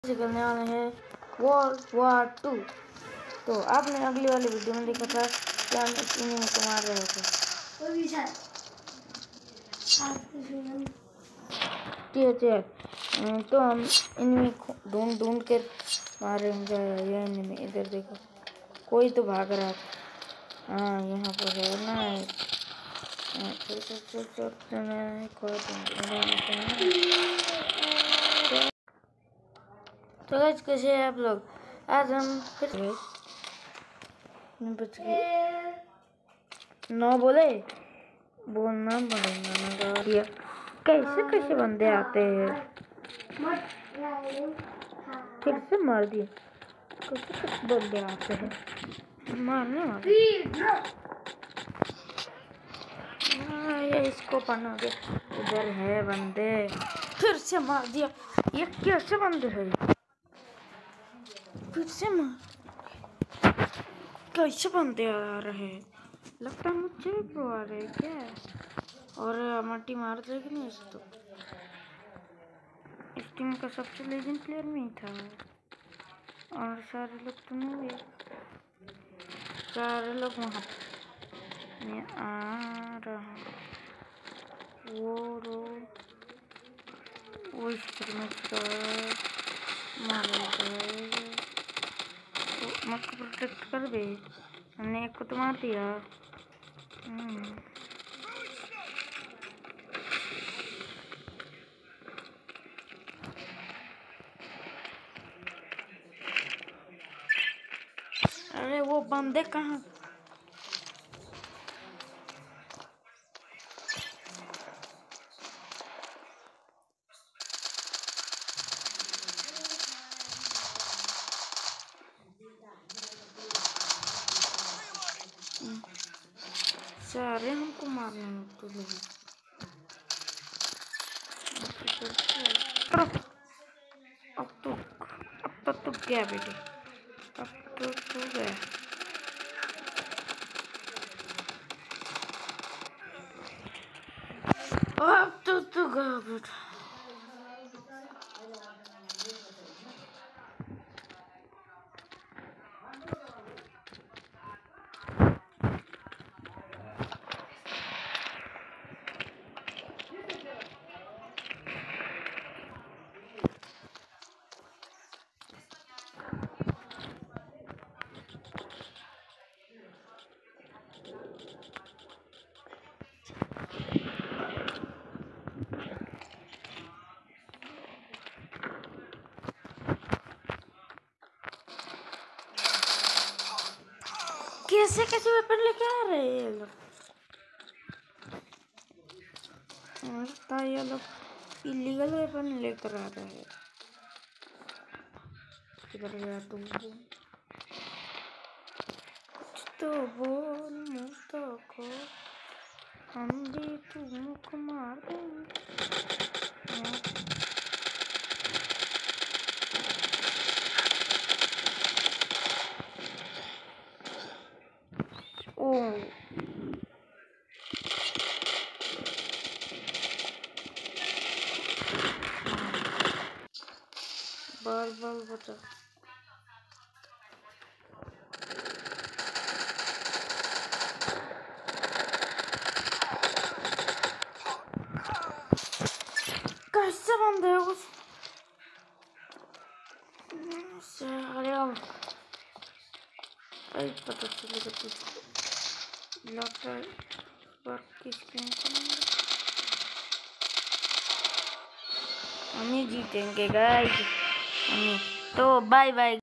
से करने वाले हैं वर्ल्ड वॉर 2। तो आपने अगली वाली वीडियो में देखा था कि हम इन्हीं को मार रहे थे। ठीक है, तो हम इनमें ढूंढ कर मारेंगे। ये इनमें इधर देखो, कोई तो भाग रहा था। हाँ, यहाँ पर है ना। तो गाइस, कैसे हैं आप लोग? आज हम फिर बच गए। नौ बोले बोलना पड़ेगा ना। कैसे कैसे बंदे आते हैं, फिर से मार दिए। कैसे कैसे बंदे आते हैं मारने वाले। ये इसको पढ़ना गया, इधर है बंदे, फिर से मार दिया। ये कैसे बंदे है, फिर से मार। कैसे बंदे आ रहे हैं? लगता है मुझे भी प्रो आ रहे क्या? और मट्टी मार देगी नहीं इसको। इस टीम का सबसे लेजेंड प्लेयर में ही था, और सारे लोग तो नहीं हुए। सारे लोग वहाँ मैं आ रहा। वो इस पर मत प्रोटेक्ट कर दे। हमने एक को तो मार दिया। अरे वो बंदे कहाँ? सारे हमको मारने में तो लगे। अब तो गया बेटे, अब तो गया। अब तो गया बेटा। कैसे कैसे वेपन लेके आ रहे हैं ये लोग? ये लोग इलीगल वेपन लेकर आ रहे हैं। किधर गया तुम? कुछ तो बोल, मुँह तो खोल, हम भी तुमको मार देंगे। बाल बचा। कैसे बंद है उस? पता चलेगा तुझको। लगता है हम ही जीतेंगे गाइस। तो बाय बाय।